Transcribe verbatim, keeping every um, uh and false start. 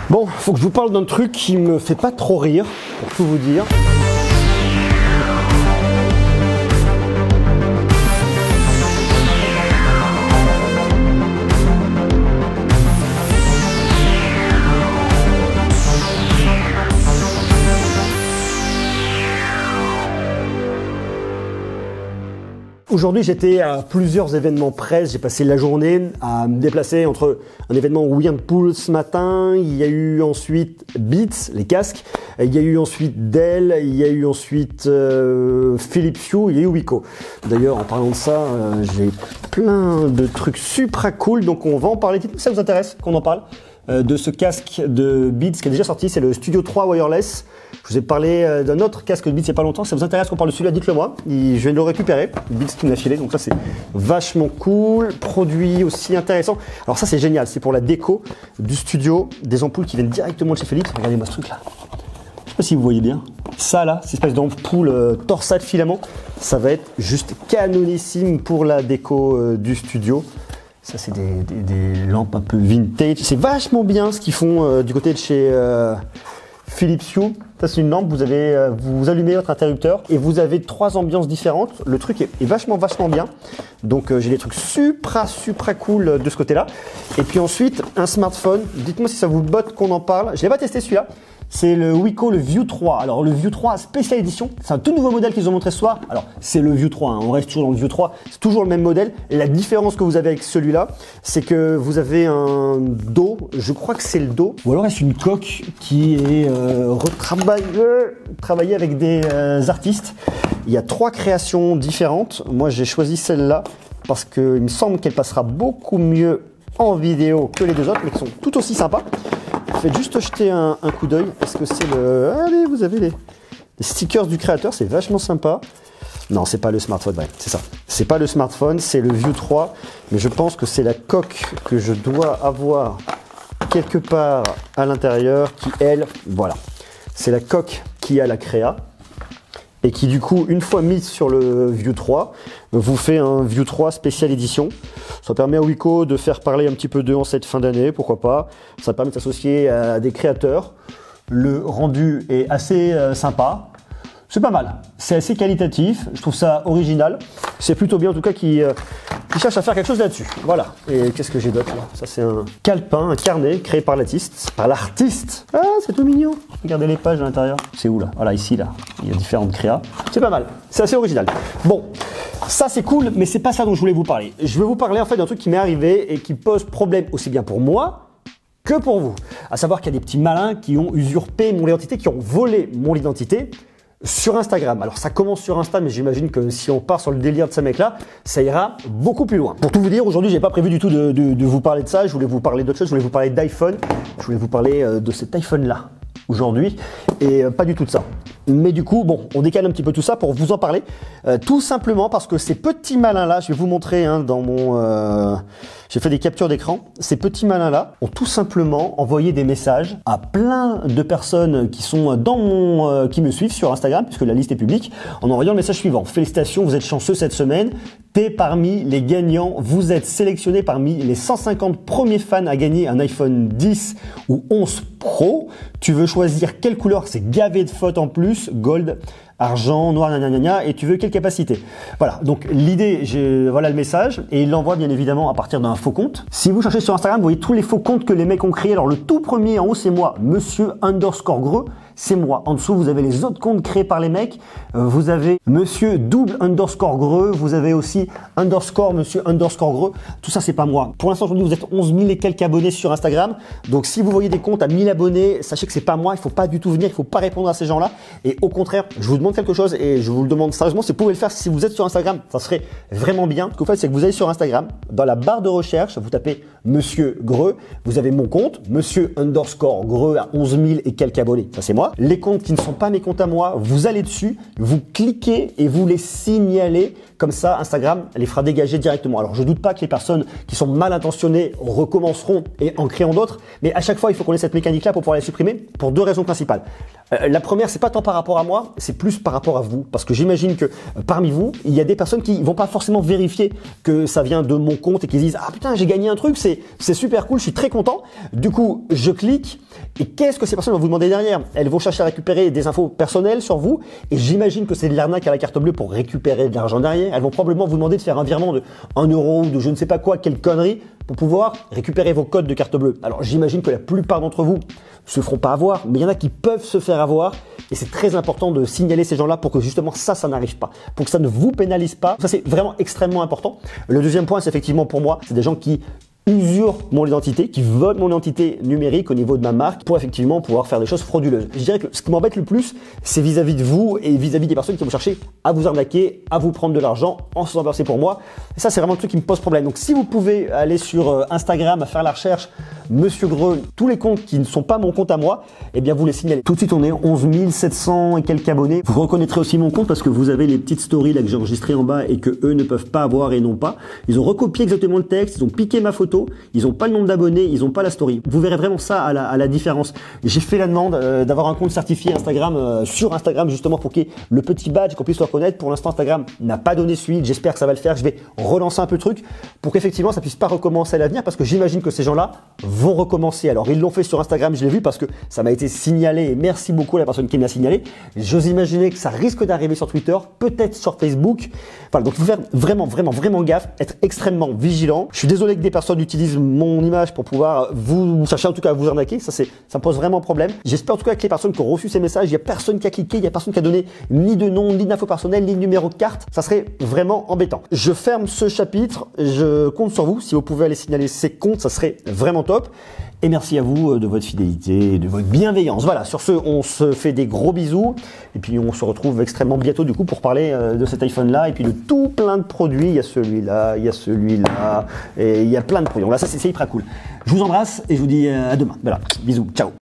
Bon, faut que je vous parle d'un truc qui me fait pas trop rire, pour tout vous dire. Aujourd'hui, j'étais à plusieurs événements presse. J'ai passé la journée à me déplacer entre un événement Whirlpool ce matin. Il y a eu ensuite Beats, les casques. Il y a eu ensuite Dell. Il y a eu ensuite euh, Philips Hue. Il y a eu Wiko. D'ailleurs, en parlant de ça, euh, j'ai plein de trucs super cool. Donc, on va en parler. Dites-moi si ça vous intéresse qu'on en parle euh, de ce casque de Beats qui est déjà sorti. C'est le Studio trois Wireless. Je vous ai parlé d'un autre casque de Beats il n'y a pas longtemps. Si ça vous intéresse qu'on parle de celui-là, dites-le moi. Je viens de le récupérer. Beats qui me l'a filé. Donc ça, c'est vachement cool. Produit aussi intéressant. Alors ça, c'est génial. C'est pour la déco du studio. Des ampoules qui viennent directement de chez Philips. Regardez-moi ce truc-là. Je sais pas si vous voyez bien. Ça, là, cette espèce d'ampoule euh, torsade filament, ça va être juste canonissime pour la déco euh, du studio. Ça, c'est des, des, des lampes un peu vintage. C'est vachement bien ce qu'ils font euh, du côté de chez euh, Philips Hue. Ça, c'est une lampe, vous, avez, euh, vous allumez votre interrupteur et vous avez trois ambiances différentes. Le truc est, est vachement, vachement bien. Donc, euh, j'ai des trucs super, super cool euh, de ce côté-là. Et puis ensuite, un smartphone. Dites-moi si ça vous botte qu'on en parle. Je l'ai pas testé celui-là. C'est le Wiko, le View trois. Alors, le View trois spécial édition, c'est un tout nouveau modèle qu'ils ont montré ce soir. Alors, c'est le View trois, hein. On reste toujours dans le View trois. C'est toujours le même modèle. Et la différence que vous avez avec celui-là, c'est que vous avez un dos. Je crois que c'est le dos. Ou alors, est-ce une coque qui est euh, retravaillée, travaillée avec des euh, artistes. Il y a trois créations différentes. Moi, j'ai choisi celle-là parce qu'il me semble qu'elle passera beaucoup mieux en vidéo que les deux autres, mais qui sont tout aussi sympas. Faites juste jeter un, un coup d'œil. Est-ce que c'est le... Allez, vous avez les, les stickers du créateur, c'est vachement sympa. Non, c'est pas le smartphone, bref, c'est ça. C'est pas le smartphone, c'est le View trois. Mais je pense que c'est la coque que je dois avoir quelque part à l'intérieur qui, elle, voilà. C'est la coque qui a la créa. Et qui du coup, une fois mise sur le View trois, vous fait un View trois spécial édition. Ça permet à Wiko de faire parler un petit peu d'eux en cette fin d'année, pourquoi pas. Ça permet de s'associer à des créateurs. Le rendu est assez euh, sympa. C'est pas mal. C'est assez qualitatif. Je trouve ça original. C'est plutôt bien en tout cas qui euh, cherche à faire quelque chose là-dessus. Voilà. Et qu'est-ce que j'ai d'autre là? Ça c'est un calepin, un carnet créé par l'artiste. Par l'artiste. Ah, c'est tout mignon. Regardez les pages à l'intérieur. C'est où là? Voilà, ici là. Il y a différentes créas. C'est pas mal. C'est assez original. Bon, ça c'est cool, mais c'est pas ça dont je voulais vous parler. Je vais vous parler en fait d'un truc qui m'est arrivé et qui pose problème aussi bien pour moi que pour vous. À savoir qu'il y a des petits malins qui ont usurpé mon identité, qui ont volé mon identité sur Instagram. Alors ça commence sur Insta, mais j'imagine que si on part sur le délire de ce mec-là, ça ira beaucoup plus loin. Pour tout vous dire, aujourd'hui, j'ai pas prévu du tout de, de, de vous parler de ça. Je voulais vous parler d'autre chose. Je voulais vous parler d'iPhone. Je voulais vous parler euh, de cet iPhone-là aujourd'hui et euh, pas du tout de ça. Mais du coup, bon, on décale un petit peu tout ça pour vous en parler. Euh, tout simplement parce que ces petits malins-là, je vais vous montrer hein, dans mon... Euh, j'ai fait des captures d'écran. Ces petits malins-là ont tout simplement envoyé des messages à plein de personnes qui sont dans mon... Euh, qui me suivent sur Instagram, puisque la liste est publique, en envoyant le message suivant. Félicitations, vous êtes chanceux cette semaine. T'es parmi les gagnants. Vous êtes sélectionné parmi les cent cinquante premiers fans à gagner un iPhone dix ou onze Pro. Tu veux choisir quelle couleur? C'est gavé de fautes en plus. Gold, argent, noir, gna gna gna, et tu veux quelle capacité? Voilà, donc l'idée, j'ai, voilà le message, et il l'envoie bien évidemment à partir d'un faux compte. Si vous cherchez sur Instagram, vous voyez tous les faux comptes que les mecs ont créés. Alors le tout premier en haut, c'est moi, monsieur underscore greux, c'est moi. En dessous, vous avez les autres comptes créés par les mecs. Euh, vous avez monsieur double underscore greux, vous avez aussi underscore monsieur underscore greux. Tout ça, c'est pas moi. Pour l'instant, aujourd'hui, vous êtes onze mille et quelques abonnés sur Instagram. Donc si vous voyez des comptes à mille abonnés, sachez que c'est pas moi. Il faut pas du tout venir, il faut pas répondre à ces gens-là. Et au contraire, je vous demande quelque chose et je vous le demande sérieusement, c'est vous pouvez le faire si vous êtes sur Instagram. Ça serait vraiment bien. Ce que vous faites, c'est que vous allez sur Instagram, dans la barre de recherche, vous tapez monsieur greux, vous avez mon compte, monsieur underscore greux à onze mille et quelques abonnés. Ça, c'est moi. Les comptes qui ne sont pas mes comptes à moi, vous allez dessus, vous cliquez et vous les signalez. Comme ça, Instagram les fera dégager directement. Alors, je doute pas que les personnes qui sont mal intentionnées recommenceront et en créant d'autres. Mais à chaque fois, il faut qu'on ait cette mécanique-là pour pouvoir les supprimer pour deux raisons principales. Euh, la première, c'est pas tant par rapport à moi, c'est plus par rapport à vous. Parce que j'imagine que euh, parmi vous, il y a des personnes qui vont pas forcément vérifier que ça vient de mon compte et qui disent « Ah putain, j'ai gagné un truc, c'est c'est super cool, je suis très content. » Du coup, je clique Et qu'est-ce que ces personnes vont vous demander derrière? Elles vont chercher à récupérer des infos personnelles sur vous, et j'imagine que c'est de l'arnaque à la carte bleue pour récupérer de l'argent derrière. Elles vont probablement vous demander de faire un virement de un euro ou de je ne sais pas quoi, quelle connerie, pour pouvoir récupérer vos codes de carte bleue. Alors j'imagine que la plupart d'entre vous se feront pas avoir, mais il y en a qui peuvent se faire avoir, et c'est très important de signaler ces gens-là pour que justement ça, ça n'arrive pas, pour que ça ne vous pénalise pas. Ça, c'est vraiment extrêmement important. Le deuxième point, c'est effectivement pour moi, c'est des gens qui usurpent mon identité, qui volent mon identité numérique au niveau de ma marque pour effectivement pouvoir faire des choses frauduleuses. Je dirais que ce qui m'embête le plus, c'est vis-à-vis de vous et vis-à-vis des personnes qui vont chercher à vous arnaquer, à vous prendre de l'argent en se faisant verser pour moi. Et ça, c'est vraiment le truc qui me pose problème. Donc si vous pouvez aller sur Instagram à faire la recherche Monsieur Greux, tous les comptes qui ne sont pas mon compte à moi, eh bien vous les signalez. Tout de suite, on est onze mille sept cents et quelques abonnés. Vous reconnaîtrez aussi mon compte parce que vous avez les petites stories là que j'ai enregistrées en bas et que eux ne peuvent pas avoir et non pas. Ils ont recopié exactement le texte, ils ont piqué ma photo, ils n'ont pas le nombre d'abonnés, ils n'ont pas la story. Vous verrez vraiment ça à la, à la différence. J'ai fait la demande euh, d'avoir un compte certifié Instagram euh, sur Instagram justement pour qu'il y ait le petit badge qu'on puisse le reconnaître. Pour l'instant, Instagram n'a pas donné suite. J'espère que ça va le faire. Je vais relancer un peu le truc pour qu'effectivement ça puisse pas recommencer à l'avenir parce que j'imagine que ces gens-là vont recommencer. Alors ils l'ont fait sur Instagram, je l'ai vu parce que ça m'a été signalé et merci beaucoup à la personne qui m'a signalé. J'ose imaginer que ça risque d'arriver sur Twitter, peut-être sur Facebook. Voilà, donc il faut faire vraiment, vraiment, vraiment gaffe, être extrêmement vigilant. Je suis désolé que des personnes utilisent mon image pour pouvoir vous chercher en tout cas à vous arnaquer. Ça, c'est, ça me pose vraiment problème. J'espère en tout cas que les personnes qui ont reçu ces messages, il n'y a personne qui a cliqué, il n'y a personne qui a donné ni de nom, ni d'infos personnelles, ni de numéro de carte. Ça serait vraiment embêtant. Je ferme ce chapitre. Je compte sur vous. Si vous pouvez aller signaler ces comptes, ça serait vraiment top. Et merci à vous de votre fidélité et de votre bienveillance. Voilà, sur ce, on se fait des gros bisous. Et puis, on se retrouve extrêmement bientôt, du coup, pour parler de cet iPhone-là et puis de tout plein de produits. Il y a celui-là, il y a celui-là, et il y a plein de produits. Donc là, ça, c'est hyper cool. Je vous embrasse et je vous dis à demain. Voilà, bisous, ciao.